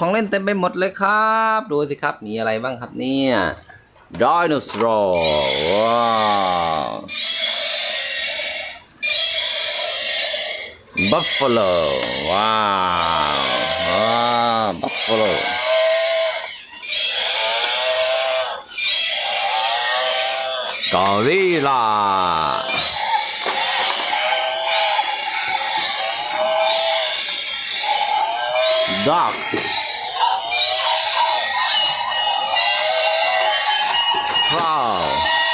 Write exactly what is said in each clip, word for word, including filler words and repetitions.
ของเล่นเต็มไปหมดเลยครับดูสิครับมีอะไรบ้างครับเนี่ยไดโนเสาร์ว้าวบัฟฟาโลว้าวว้าวบัฟฟาโลกอริลลาดักคราว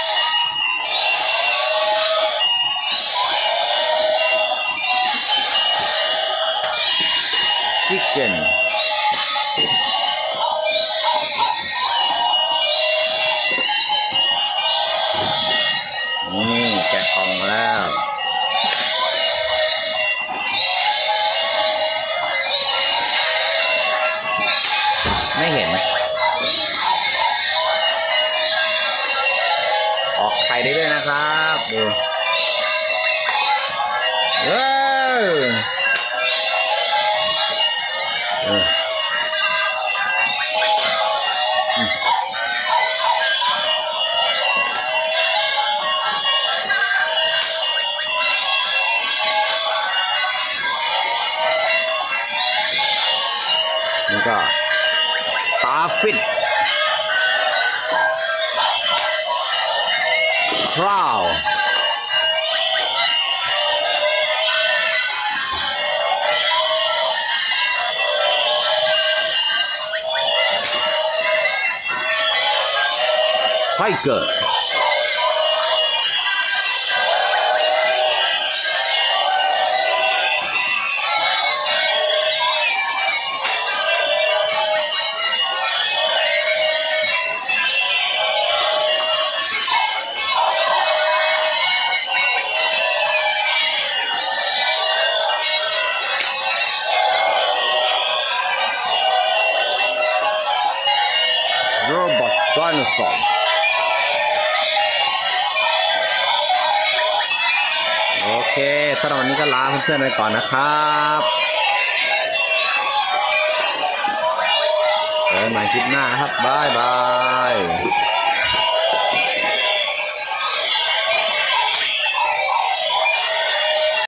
ชิคเก้นนี่แกะกล่องมาแล้วไม่เห็นออกไข่ได้ด้วยนะครับดูเออเออนี่ก็สตาร์ฟิชคราวไซเกอร์โรบอทไดโนเสาร์โอเคสำหรับวันนี้ก็ลาเพื่อนๆไปก่อนนะครับเจอกันใหม่คลิปหน้าครับบ๊ายบาย